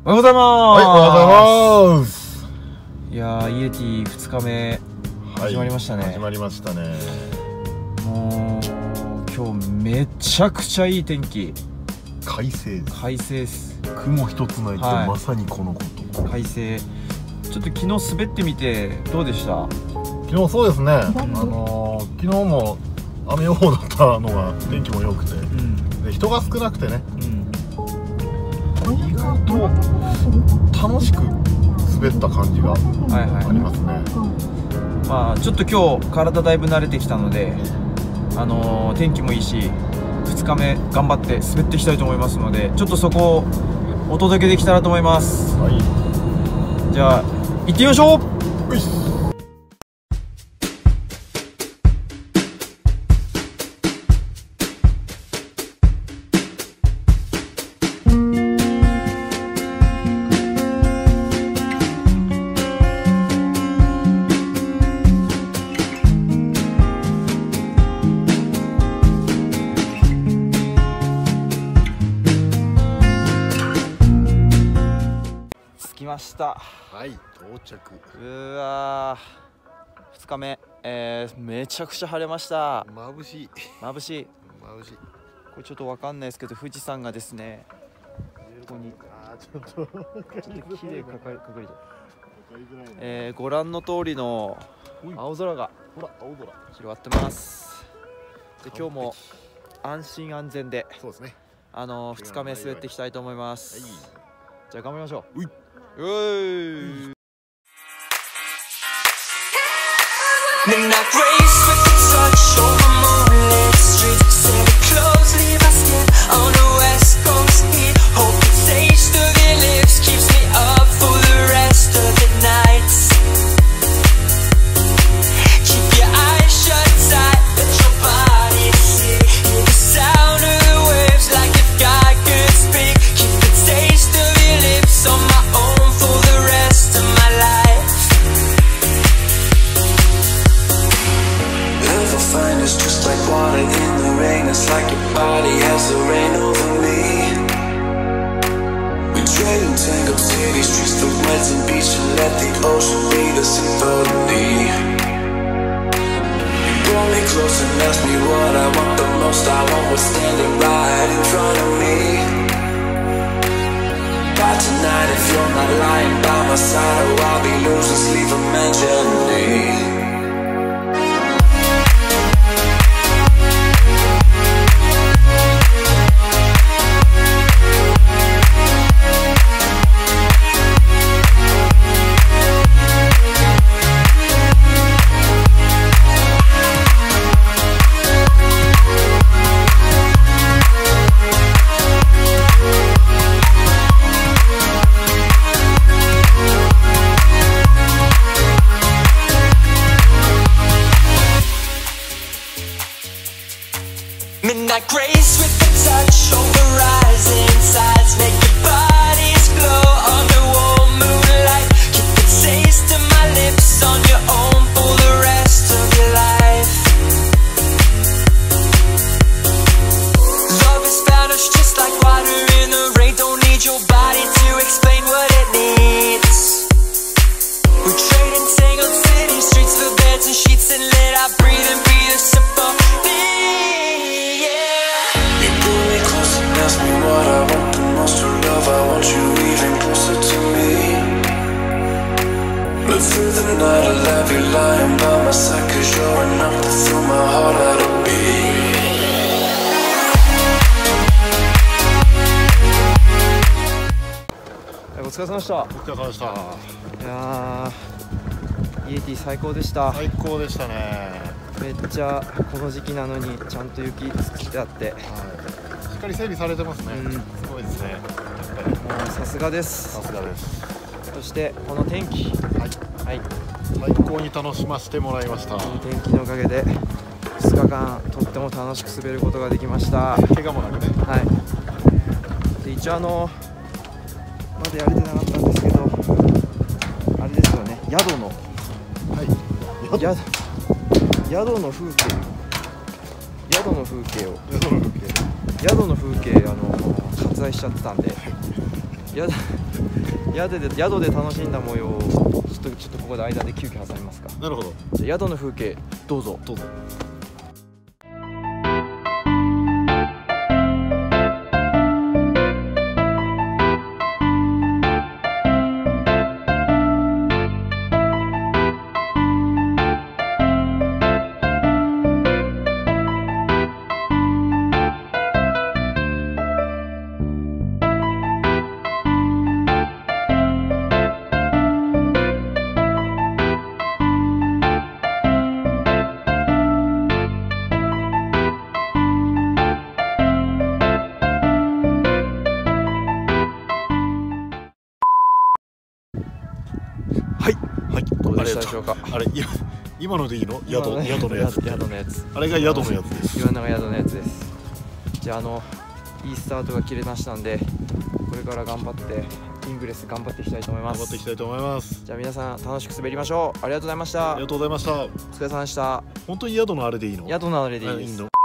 おはようございます。 はい、おはようございます。 いやー、イエティ2日目始まりましたね。 始まりましたね。 もう今日めちゃくちゃいい天気。 快晴です。 快晴です。 雲一つないって、まさにこのこと。 快晴。ちょっと昨日滑ってみてどうでした？ 昨日そうですね。昨日も雨予報だったのが天気も良くて、で人が少なくてね。意外と楽しく滑った感じがありますね。 まあちょっと今日体だいぶ慣れてきたので、天気もいいし2日目頑張って滑っていきたいと思いますので、ちょっとそこをお届けできたらと思います。 はい、 じゃあ行ってみましょう。 よし。 来ました。 はい、到着。 うわー、2日目、めちゃくちゃ晴れました。 眩しい。 眩しい。 眩しい。 これちょっとわかんないですけど、富士山がですね、ここにちょっと綺麗にかかりて、ご覧の通りの青空が広がってます。で、今日も安心安全でそうですね。 2日目滑っていきたいと思います。じゃあ頑張りましょう。 うい。 Midnight race with the touch over moonlit streets. Said it close, leave my skin on the west coast heat. Hope the taste of your lips keeps me up for the rest of the nights. Keep your eyes shut tight, let your body see. Hear the sound of the waves like if God could speak. Keep the taste of your lips on my own for the rest of my life. Love will find us just like water in the rain. It's like your body has the rain over me. We tread in tangled city streets, the woods and beach, and let the ocean lead us in felony. You pull me close and ask me what I want the most. I want what's standing right in front of me. By tonight, if you're not lying by my side, oh, I'll be losing sleep imagining. Midnight grace with the touch over rising tides. Make your bodies glow under warm moonlight. Keep the taste of my lips on your own for the rest of your life. Love has found us just like water in the rain. Don't need your body to explain what it needs. We're trading tangled city streets for beds and sheets, and let our breathe and be the symphony. Ask me what I want the most to love. I want you even closer to me. But through the night I'll have you lying by my side, 'cause you're enough to throw my heart out of beat. お疲れ様でした。 お疲れ様でした。 いやー、イエティ最高でした。 最高でしたね。 めっちゃこの時期なのにちゃんと雪つってあって、 しっかり整備されてますね。すごいですね。 もうさすがです。 さすがです。 そしてこの天気、 最高に楽しませてもらいました。 この天気のおかげで2日間とっても楽しく滑ることができました。 怪我もなくね。 で一応まだやれてなかったんですけど、あれですよね、宿の風景、宿の風景を撮影しちゃってたんで、 宿で楽しんだ模様をちょっとここで間で休憩挟みますか。 なるほど、 じゃあ宿の風景どうぞ。 どうぞ。はい、 どうでしたでしょうか。 あれ、今のでいいの？宿のやつ。 宿のやつ。 あれが宿のやつです。 岩永宿のやつです。じゃあいいスタートが切れましたんで、これから頑張ってイングレス頑張っていきたいと思います。 頑張っていきたいと思います。 じゃあ皆さん楽しく滑りましょう。ありがとうございました。 ありがとうございました。 お疲れ様でした。 本当に宿のあれでいいの？ 宿のあれでいいです。